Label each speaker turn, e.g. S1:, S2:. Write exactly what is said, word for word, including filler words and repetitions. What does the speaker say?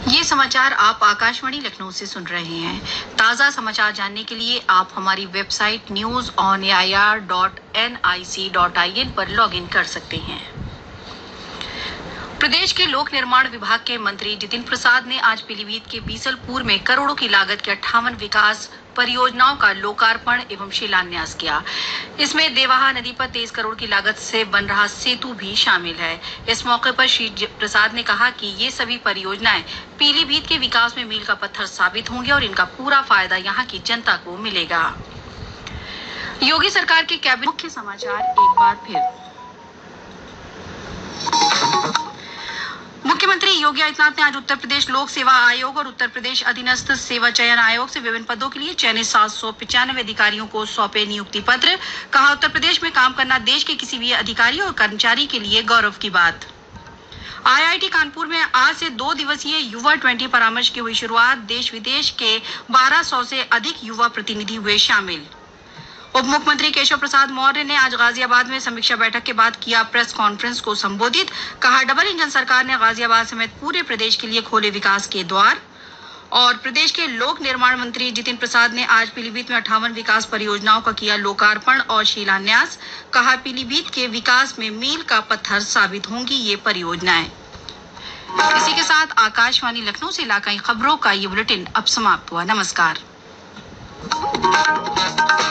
S1: ये समाचार आप आकाशवाणी लखनऊ से सुन रहे हैं। ताज़ा समाचार जानने के लिए आप हमारी website news on A I R dot N I C dot I N पर लॉगिन कर सकते हैं। प्रदेश के लोक निर्माण विभाग के मंत्री जितिन प्रसाद ने आज पीलीभीत के बीसलपुर में करोड़ों की लागत के अट्ठावन विकास परियोजनाओं का लोकार्पण एवं शिलान्यास किया। इसमें देवाहा नदी पर तेईस करोड़ की लागत से बन रहा सेतु भी शामिल है। इस मौके पर श्री प्रसाद ने कहा कि ये सभी परियोजनाएं पीलीभीत के विकास में मील का पत्थर साबित होंगी और इनका पूरा फायदा यहाँ की जनता को मिलेगा। योगी सरकार के कैबिनेट मुख्य समाचार एक बार फिर। मुख्यमंत्री योगी आदित्यनाथ ने आज उत्तर प्रदेश लोक सेवा आयोग और उत्तर प्रदेश अधीनस्थ सेवा चयन आयोग से विभिन्न पदों के लिए चयनित सात सौ पचानवे अधिकारियों को सौंपे नियुक्ति पत्र। कहा, उत्तर प्रदेश में काम करना देश के किसी भी अधिकारी और कर्मचारी के लिए गौरव की बात। आई आई टी कानपुर में आज से दो दिवसीय युवा ट्वेंटी परामर्श की हुई शुरुआत। देश विदेश के बारह सौ से अधिक युवा प्रतिनिधि हुए शामिल। उप मुख्यमंत्री केशव प्रसाद मौर्य ने आज गाजियाबाद में समीक्षा बैठक के बाद किया प्रेस कॉन्फ्रेंस को संबोधित। कहा, डबल इंजन सरकार ने गाजियाबाद समेत पूरे प्रदेश के लिए खोले विकास के द्वार। और प्रदेश के लोक निर्माण मंत्री जितिन प्रसाद ने आज पीलीभीत में अट्ठावन विकास परियोजनाओं का किया लोकार्पण और शिलान्यास। कहा, पीलीभीत के विकास में मील का पत्थर साबित होंगी ये परियोजनाएं। इसी के साथ आकाशवाणी लखनऊ से इलाकाई खबरों का ये बुलेटिन अब समाप्त हुआ। नमस्कार।